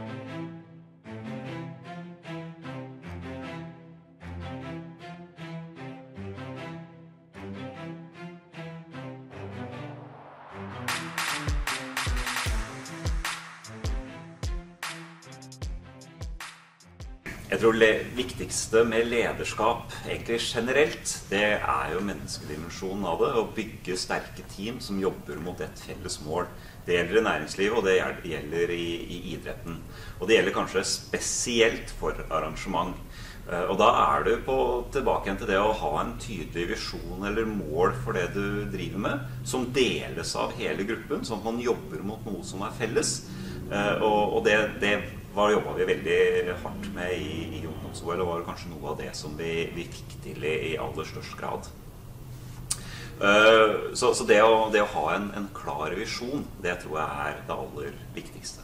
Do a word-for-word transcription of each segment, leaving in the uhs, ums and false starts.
Jeg tror det viktigste med lederskap, egentlig generelt, det er jo menneskedimensjonen av det, å bygge sterke team som jobber mot et felles mål. Det gjelder i næringslivet, og det gjelder i, i idretten. Og det gjelder kanskje spesielt for arrangement. Og da er du på, tilbake igjen til det å ha en tydelig visjon eller mål for det du driver med, som deles av hele gruppen, sånn at man jobber mot noe som er felles. Og, og det, det var jobbet vi veldig hardt med i, i ungdoms-O L, og var kanskje noe av det som vi, vi fikk til i, i aller størst grad. Uh, så så det, å, det å ha en, en klar visjon, det tror jeg er det aller viktigste.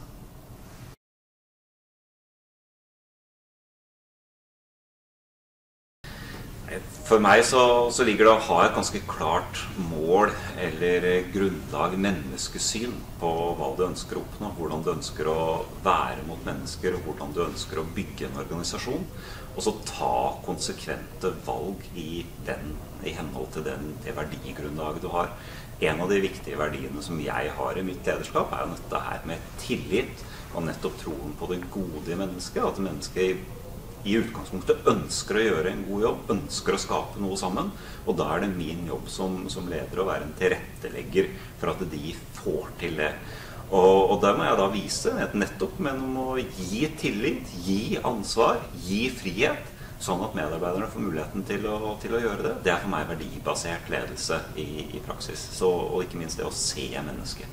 For meg så, så ligger det å ha et ganske klart mål eller grunnlag, menneskesyn på hva du ønsker å oppnå, hvordan du ønsker å være mot mennesker, og hvordan du ønsker å bygge en organisasjon, og så ta konsekvente valg i, den, i henhold til den, det verdigrunnlaget du har. En av de viktige verdiene som jeg har i mitt lederskap er jo dette her med tillit, og nettopp troen på det gode i mennesket, at mennesket i utgangspunktet ønsker å gjøre en god jobb, ønsker å skape noe sammen, og da er det min jobb som, som leder å være en tilrettelegger for at de får til det. Og, og der må jeg da vise nettopp med å gi tillit, gi ansvar, gi frihet, sånn at medarbeiderne får muligheten til å, til å gjøre det. Det er for meg verdibasert ledelse i, i praksis, så, og ikke minst det å se mennesket.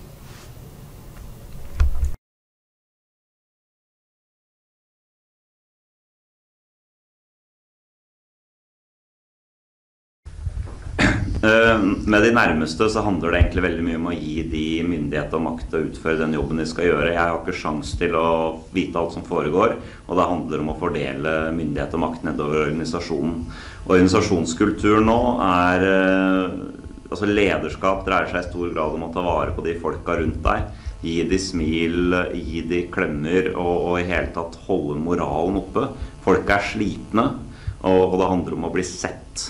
Med de nærmeste så handler det egentlig veldig mye om å gi de myndighet og makt til å utføre den jobben de skal gjøre. Jeg har ikke sjans til å vite alt som foregår, og det handler om å fordele myndighet og makt nedover organisasjonen. Organisasjonskultur nå er, altså lederskap dreier seg i stor grad om å ta vare på de folka rundt deg, gi de smil, gi de klemmer, og, og i hele tatt holde moralen oppe. Folk er slitne, og, og det handler om å bli sett.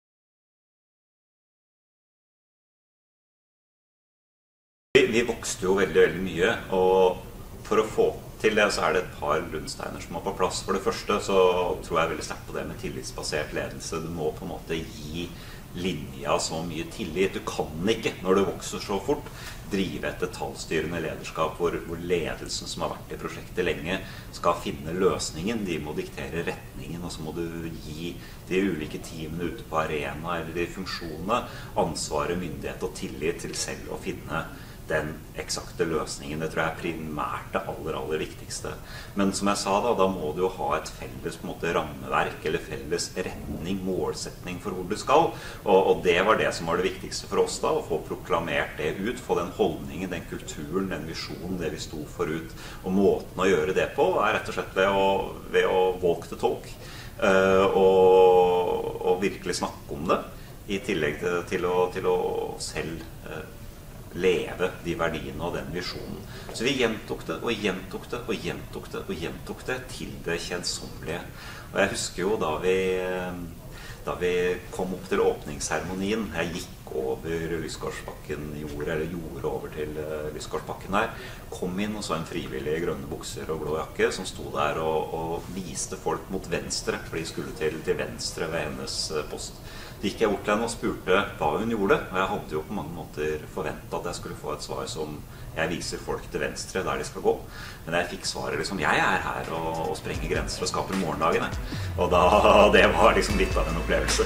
Vi vokste jo veldig, veldig mye, og for å få til det så er det et par grunnsteiner som må på plass. For det første så tror jeg veldig sterkt på det med tillitsbasert ledelse. Du må på en måte gi linja så mye tillit. Du kan ikke, når du vokser så fort, drive et detaljstyrende lederskap hvor, hvor ledelsen som har vært i prosjektet lenge skal finne løsningen. De må diktere retningen, og så må du gi de ulike teamene ute på arena eller de funksjonene ansvaret, myndighet og tillit til selv å finne den eksakte løsningen. Det tror jeg er primært det aller, aller viktigste. Men som jeg sa da, da må du jo ha et felles på en måte, rammeverk eller felles retning, målsetning for hvor du skal. Og, og det var det som var det viktigste for oss da, å få proklamert det ut, få den holdningen, den kulturen, den visjonen, det vi sto for ut. Og måten å gjøre det på er rett og slett ved å, ved å walk the talk, uh, og, og virkelig snakke om det, i tillegg til, til, å, til å selv uh, leve de verdiene og den visjonen. Så vi gjentok det, og gjentok det, og gjentok det, og gjentok det til det kjedsommelige. Og jeg husker jo da vi, da vi kom opp til åpningsseremonien, jeg gikk over Lysgårdsbakken, gjorde, eller gjorde over til Lysgårdsbakken her, kom inn og så en frivillig i grønne bukser og blå jakke som sto der og, og viste folk mot venstre, for de skulle til, til venstre ved hennes post. Så gikk jeg bort til henne og spurte hva hun gjorde, og jeg hadde jo på mange måter forventet at jeg skulle få et svar som jeg viser folk til venstre der de skal gå. Men jeg fikk svaret liksom, jeg er her og, og sprenger grenser og skaper morgendagene. Og da, det var liksom litt av en opplevelse.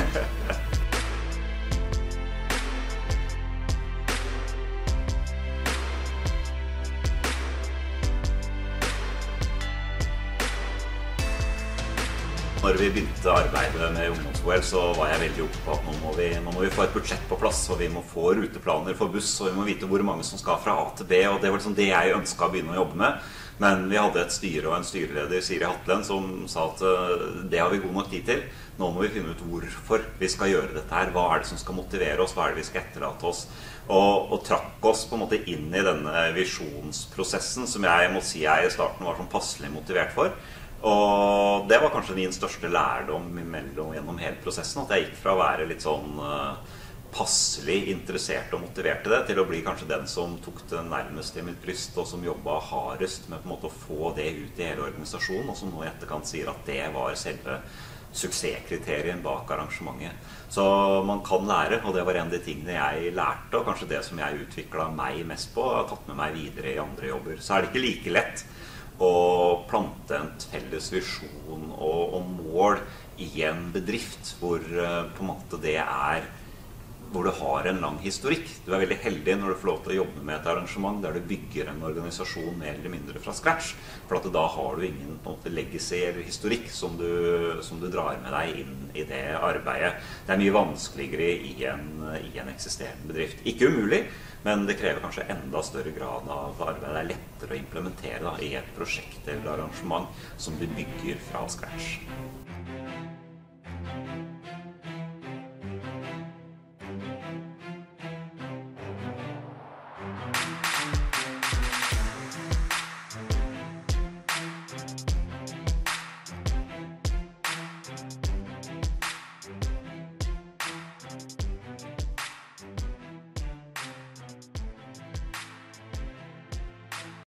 Når vi begynte arbeidet med ungdoms-O L, så var jeg veldig opptatt på at nå må, vi, nå må vi få et budsjett på plass, og vi må få ruteplaner for buss, og vi må vite hvor mange som skal fra A til B, og det var liksom det jeg ønsket å begynne å jobbe med. Men vi hadde et styre og en styreleder, Siri Hatlen, som sa at det har vi god nok tid til. Nå må vi finne ut hvorfor vi skal gjøre dette her. Hva er det som skal motivere oss? Hva er det vi skal etterlate oss? Og, og trakk oss på en måte inn i denne visjonsprosessen, som jeg må si jeg i starten var sånn passelig motivert for. Og det var kanskje min største lærdom imellom, gjennom hele prosessen, at jeg gikk fra å være litt sånn uh, passelig interessert og motivert til det, til å bli kanskje den som tok det nærmest i mitt bryst, og som jobbet hardest med på en måte å få det ut i hele organisasjonen, og som nå i etterkant sier at det var selve suksesskriterien bak arrangementet. Så man kan lære, og det var en av de tingene jeg lærte, og kanskje det som jeg utviklet meg mest på, og har tatt med meg videre i andre jobber. Så er det ikke like lett å plante en felles visjon og, og mål i en bedrift hvor uh, på en måte det er hvor du har en lang historikk. Du er veldig heldig når du får lov til å jobbe med et arrangement der du bygger en organisasjon mer eller mindre fra scratch, for at da har du ingen på en måte legacy eller historikk som du, som du drar med deg inn i det arbeidet. Det er mye vanskeligere i en, i en eksisterende bedrift. Ikke umulig, men det krever kanskje enda større grad av arbeid. Det er lettere å implementere da, i et prosjekt eller arrangement som du bygger fra scratch.